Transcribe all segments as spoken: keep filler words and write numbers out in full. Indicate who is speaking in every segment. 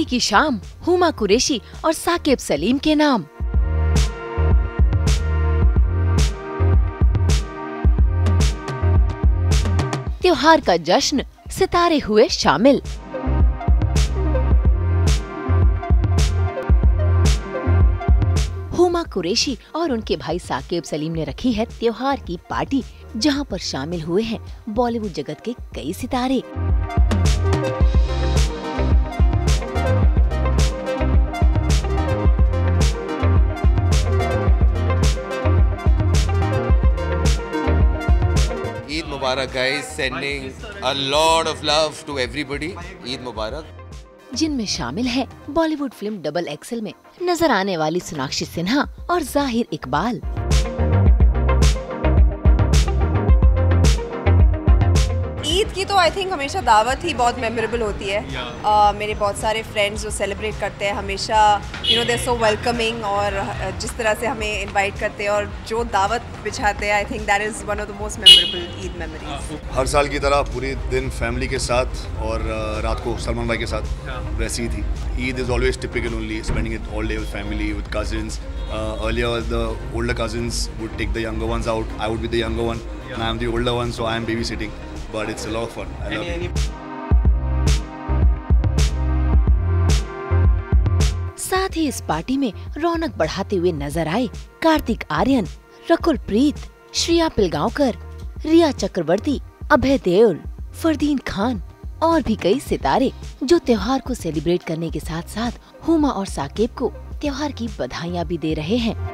Speaker 1: Party की शाम हुमा कुरैशी और साकिब सलीम के नाम। त्योहार का जश्न, सितारे हुए शामिल। हुमा कुरैशी और उनके भाई साकिब सलीम ने रखी है त्योहार की पार्टी, जहां पर शामिल हुए हैं बॉलीवुड जगत के कई सितारे।
Speaker 2: Eid Mubarak guys, sending a lot of love to everybody. Eid Mubarak.
Speaker 1: जिनमें शामिल है बॉलीवुड फिल्म डबल एक्सेल में नजर आने वाली सोनाक्षी सिन्हा और जाहिर इकबाल।
Speaker 3: ईद की तो आई थिंक हमेशा दावत ही बहुत मेमोरेबल होती है। uh, मेरे बहुत सारे फ्रेंड्स जो सेलिब्रेट करते हैं हमेशा you know they so welcoming, और जिस तरह से हमें इनवाइट करते हैं और जो दावत बिछाते हैं, I think that is one of the most memorable Eid memories.
Speaker 4: हर साल की तरह पूरे दिन फैमिली के साथ और रात को सलमान भाई के साथ वैसी थी। Eid is always typical only spending it all day with family, with cousins. Earlier the older cousins would take the younger ones out. I would be the younger one, and I am the older one, so I am babysitting. But it's a lot of fun. I love it.
Speaker 1: साथ ही इस party में रौनक बढ़ाते हुए नजर आए कार्तिक आर्यन, रकुल प्रीत, श्रेया पिलगांवकर, रिया चक्रवर्ती, अभय देओल, फरदीन खान और भी कई सितारे, जो त्योहार को सेलिब्रेट करने के साथ साथ हुमा और साकिब को त्योहार की बधाइयां भी दे रहे हैं।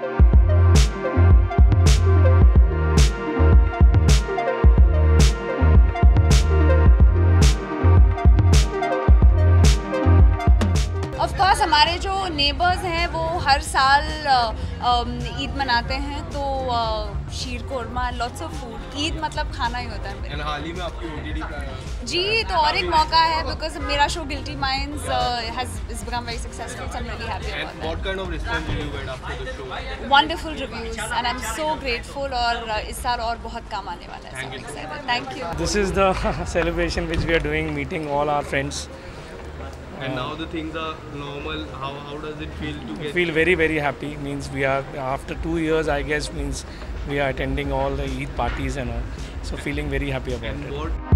Speaker 5: ऑफ कोर्स हमारे जो नेबर्स हैं वो हर साल ईद मनाते हैं, तो sheer korma, lots of food. Eid मतलब खाना ही होता है।
Speaker 6: And हाल ही में आपकी O T T का
Speaker 5: जी, तो और एक मौका है बिकॉज मेरा show Guilty Minds has is become very successful, so I am really happy about that.
Speaker 6: What kind of response did you get after the show?
Speaker 5: Wonderful reviews and I am so grateful, और इस साल और बहुत काम आने वाला है। So excited. Thank you.
Speaker 7: This is the celebration which we are doing, meeting all our friends.
Speaker 6: And now the things are normal. How how does it feel to get?
Speaker 7: Feel very very happy. Means we are after two years, I guess. Means we are attending all the Eid parties and all. So feeling very happy about
Speaker 6: And
Speaker 7: it.
Speaker 6: what?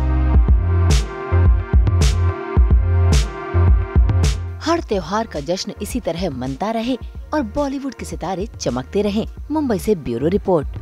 Speaker 1: हर त्योहार का जश्न इसी तरह मनता रहे और बॉलीवुड के सितारे चमकते रहें। मुंबई से ब्यूरो रिपोर्ट।